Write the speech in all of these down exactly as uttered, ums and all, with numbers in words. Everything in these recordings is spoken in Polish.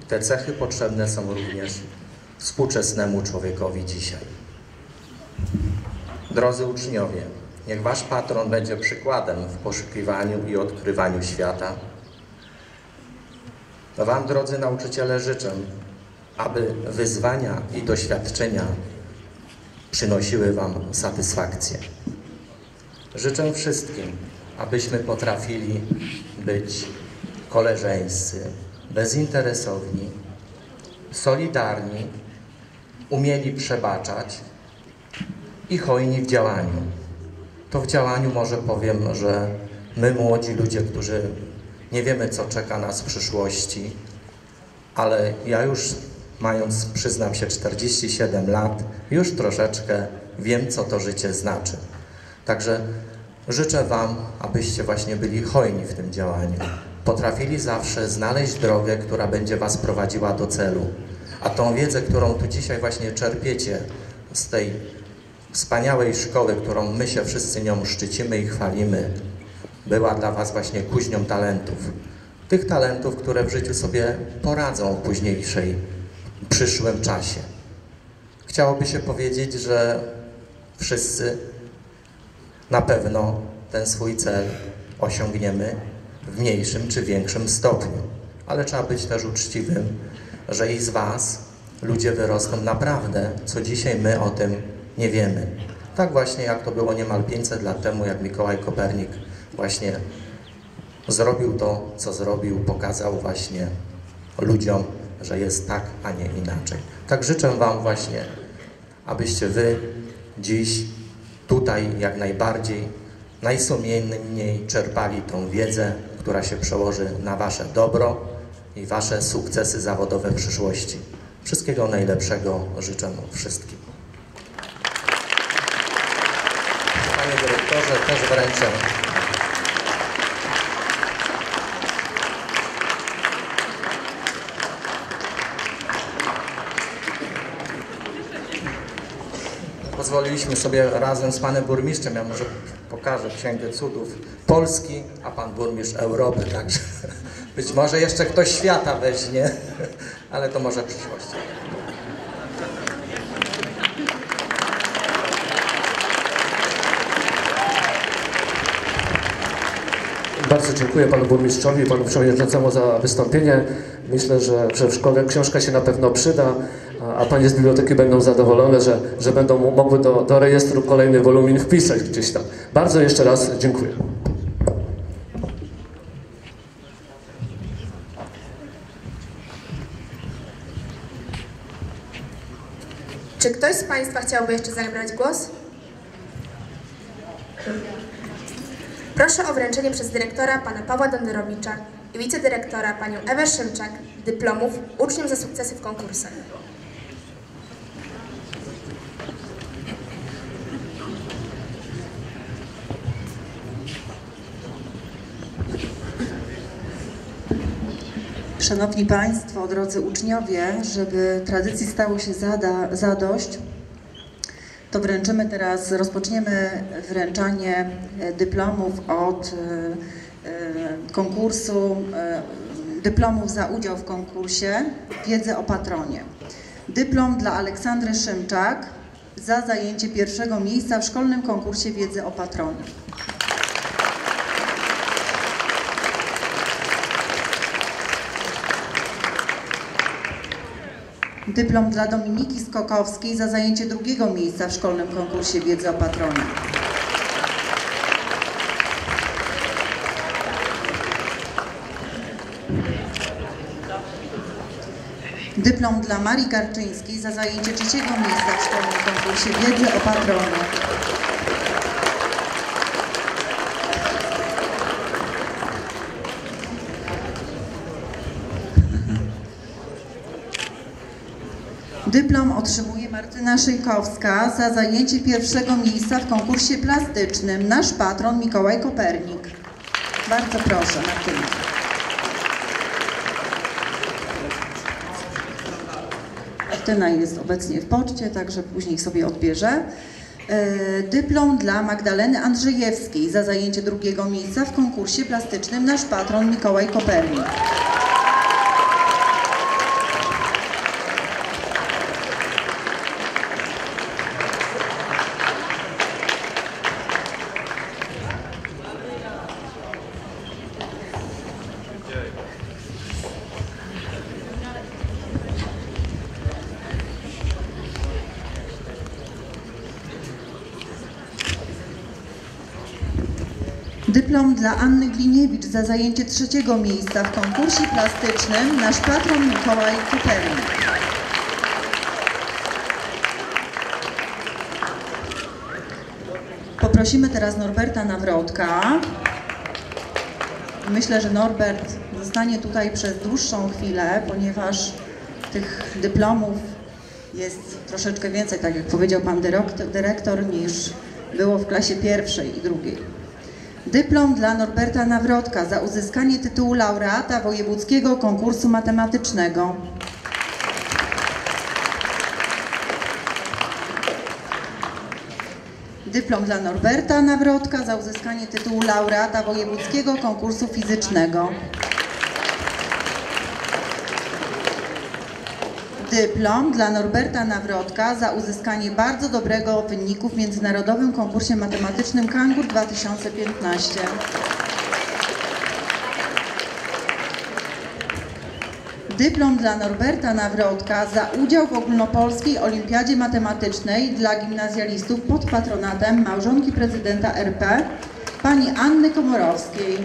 Te cechy potrzebne są również współczesnemu człowiekowi dzisiaj. Drodzy uczniowie, niech wasz patron będzie przykładem w poszukiwaniu i odkrywaniu świata. Wam, drodzy nauczyciele, życzę, aby wyzwania i doświadczenia przynosiły wam satysfakcję. Życzę wszystkim, abyśmy potrafili być koleżeńscy, bezinteresowni, solidarni, umieli przebaczać i hojni w działaniu. To w działaniu może powiem, że my, młodzi ludzie, którzy nie wiemy, co czeka nas w przyszłości, ale ja już, mając, przyznam się, czterdzieści siedem lat, już troszeczkę wiem, co to życie znaczy. Także życzę wam, abyście właśnie byli hojni w tym działaniu. Potrafili zawsze znaleźć drogę, która będzie was prowadziła do celu. A tą wiedzę, którą tu dzisiaj właśnie czerpiecie z tej wspaniałej szkoły, którą my się wszyscy nią szczycimy i chwalimy, była dla was właśnie kuźnią talentów. Tych talentów, które w życiu sobie poradzą w późniejszej, przyszłym czasie. Chciałoby się powiedzieć, że wszyscy na pewno ten swój cel osiągniemy w mniejszym czy większym stopniu. Ale trzeba być też uczciwym, że i z was ludzie wyrosną naprawdę, co dzisiaj my o tym nie wiemy. Tak właśnie jak to było niemal pięćset lat temu, jak Mikołaj Kopernik właśnie zrobił to, co zrobił, pokazał właśnie ludziom, że jest tak, a nie inaczej. Tak życzę wam właśnie, abyście wy dziś tutaj jak najbardziej, najsumienniej czerpali tą wiedzę, która się przełoży na wasze dobro i wasze sukcesy zawodowe w przyszłości. Wszystkiego najlepszego życzę wszystkim. Panie dyrektorze, też wręczę pozwoliliśmy sobie razem z panem burmistrzem, ja może pokażę Księgę Cudów Polski, a pan burmistrz Europy, także być może jeszcze ktoś świata weźmie, ale to może w przyszłości. Bardzo dziękuję panu burmistrzowi i panu przewodniczącemu za wystąpienie. Myślę, że, że w szkole książka się na pewno przyda, a, a panie z biblioteki będą zadowolone, że, że będą mogły do, do rejestru kolejny wolumin wpisać gdzieś tam. Bardzo jeszcze raz dziękuję. Czy ktoś z państwa chciałby jeszcze zabrać głos? Proszę o wręczenie przez dyrektora pana Pawła Dondorowicza i wicedyrektora panią Ewę Szymczak dyplomów uczniom za sukcesy w konkursach. Szanowni Państwo, drodzy uczniowie, żeby tradycji stało się zada, zadość, to wręczymy teraz, rozpoczniemy wręczanie dyplomów od y, konkursu, y, dyplomów za udział w konkursie Wiedzy o Patronie. Dyplom dla Aleksandry Szymczak za zajęcie pierwszego miejsca w szkolnym konkursie Wiedzy o Patronie. Dyplom dla Dominiki Skokowskiej za zajęcie drugiego miejsca w szkolnym konkursie Wiedzy o Patronie. Dyplom dla Marii Garczyńskiej za zajęcie trzeciego miejsca w szkolnym konkursie Wiedzy o Patronie. Dyplom otrzymuje Martyna Szyjkowska za zajęcie pierwszego miejsca w konkursie plastycznym. Nasz patron Mikołaj Kopernik. Bardzo proszę, Martyna. Martyna jest obecnie w poczcie, także później sobie odbierze. Dyplom dla Magdaleny Andrzejewskiej za zajęcie drugiego miejsca w konkursie plastycznym. Nasz patron Mikołaj Kopernik. Dyplom dla Anny Gliniewicz za zajęcie trzeciego miejsca w konkursie plastycznym Nasz Patron Mikołaj Kopernik. Poprosimy teraz Norberta Nawrotka. Myślę, że Norbert zostanie tutaj przez dłuższą chwilę, ponieważ tych dyplomów jest troszeczkę więcej, tak jak powiedział pan dyrektor, niż było w klasie pierwszej i drugiej. Dyplom dla Norberta Nawrotka za uzyskanie tytułu laureata wojewódzkiego konkursu matematycznego. Dyplom dla Norberta Nawrotka za uzyskanie tytułu laureata wojewódzkiego konkursu fizycznego. Dyplom dla Norberta Nawrotka za uzyskanie bardzo dobrego wyniku w międzynarodowym konkursie matematycznym Kangur dwa tysiące piętnaście. Dyplom dla Norberta Nawrotka za udział w ogólnopolskiej olimpiadzie matematycznej dla gimnazjalistów pod patronatem małżonki prezydenta R P, pani Anny Komorowskiej.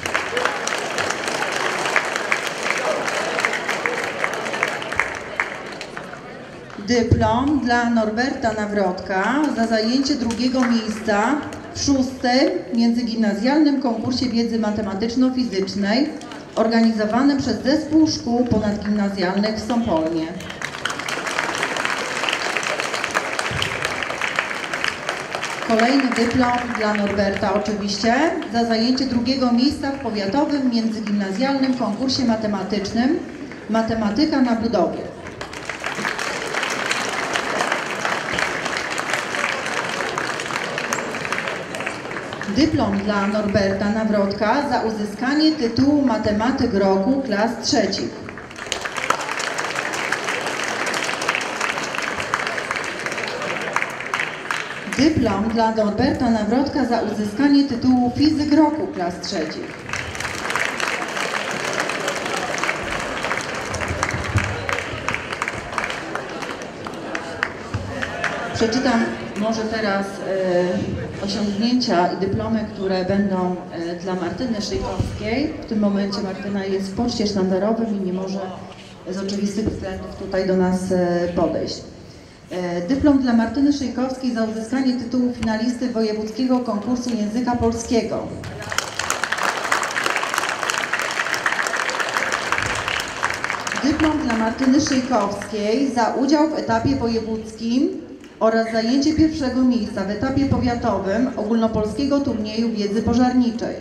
Dyplom dla Norberta Nawrotka za zajęcie drugiego miejsca w szóstym międzygimnazjalnym konkursie wiedzy matematyczno-fizycznej organizowanym przez Zespół Szkół Ponadgimnazjalnych w Sąpolnie. Kolejny dyplom dla Norberta oczywiście za zajęcie drugiego miejsca w powiatowym międzygimnazjalnym konkursie matematycznym Matematyka na budowie. Dyplom dla Norberta Nawrotka za uzyskanie tytułu Matematyk Roku klas trzecich. Dyplom dla Norberta Nawrotka za uzyskanie tytułu Fizyk Roku klas trzecich. Przeczytam może teraz e, osiągnięcia i dyplomy, które będą e, dla Martyny Szyjkowskiej. W tym momencie Martyna jest w poczcie sztandarowym i nie może z oczywistych względów tutaj do nas e, podejść. E, dyplom dla Martyny Szyjkowskiej za uzyskanie tytułu finalisty wojewódzkiego konkursu języka polskiego. Dyplom dla Martyny Szyjkowskiej za udział w etapie wojewódzkim oraz zajęcie pierwszego miejsca w etapie powiatowym ogólnopolskiego turnieju wiedzy pożarniczej.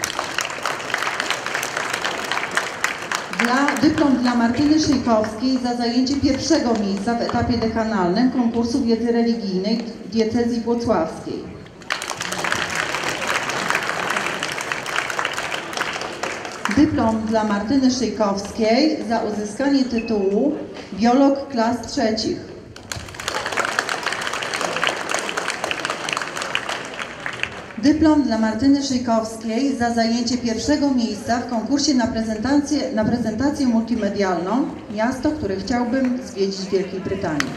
Dla, dyplom dla Martyny Szyjkowskiej za zajęcie pierwszego miejsca w etapie dekanalnym konkursu wiedzy religijnej diecezji włocławskiej. Dyplom dla Martyny Szyjkowskiej za uzyskanie tytułu biolog klas trzecich. Dyplom dla Martyny Szyjkowskiej za zajęcie pierwszego miejsca w konkursie na prezentację, na prezentację multimedialną Miasto, które chciałbym zwiedzić w Wielkiej Brytanii.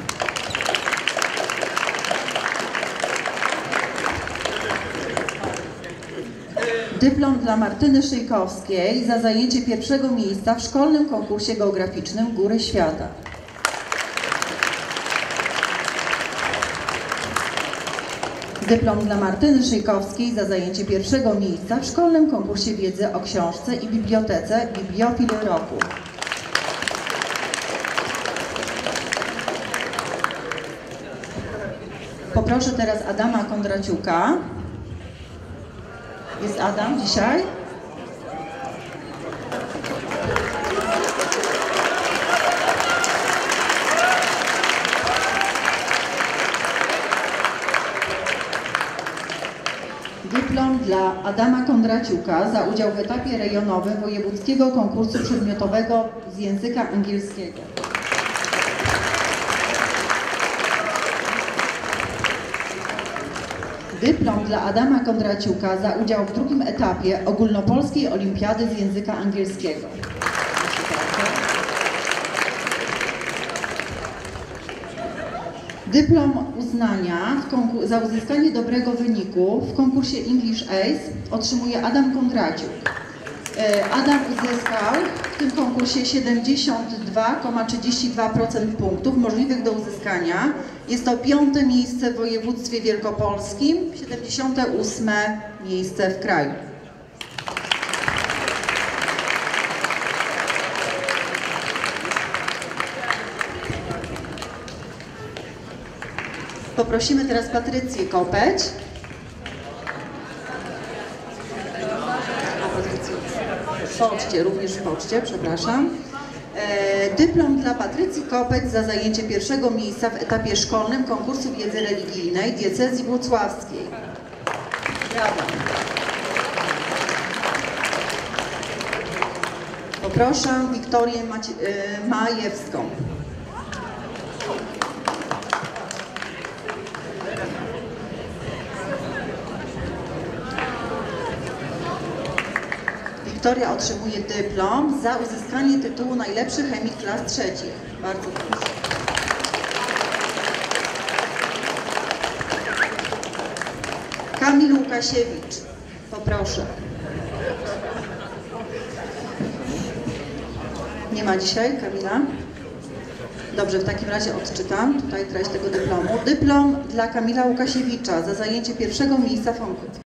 Dyplom dla Martyny Szyjkowskiej za zajęcie pierwszego miejsca w szkolnym konkursie geograficznym Góry Świata. Dyplom dla Martyny Szyjkowskiej za zajęcie pierwszego miejsca w szkolnym konkursie wiedzy o książce i bibliotece Bibliofil Roku. Poproszę teraz Adama Kondraciuka. Jest Adam dzisiaj? Dyplom dla Adama Kondraciuka za udział w etapie rejonowym wojewódzkiego konkursu przedmiotowego z języka angielskiego. Dyplom dla Adama Kondraciuka za udział w drugim etapie ogólnopolskiej olimpiady z języka angielskiego. Dyplom uznania w konku- za uzyskanie dobrego wyniku w konkursie English Ace otrzymuje Adam Kondraciuk. E, Adam uzyskał w tym konkursie siedemdziesiąt dwa przecinek trzydzieści dwa procent punktów możliwych do uzyskania. Jest to piąte miejsce w województwie wielkopolskim, siedemdziesiąte ósme miejsce w kraju. Poprosimy teraz Patrycję Kopeć. A, Patrycję. W poczcie, również w poczcie, przepraszam. E, dyplom dla Patrycji Kopeć za zajęcie pierwszego miejsca w etapie szkolnym konkursu wiedzy religijnej diecezji włocławskiej. Brawo. Poproszę Wiktorię Macie, e, Majewską. Wiktoria otrzymuje dyplom za uzyskanie tytułu najlepszy chemik klas trzecich. Bardzo proszę. Kamil Łukasiewicz, poproszę. Nie ma dzisiaj Kamila? Dobrze, w takim razie odczytam tutaj treść tego dyplomu. Dyplom dla Kamila Łukasiewicza za zajęcie pierwszego miejsca w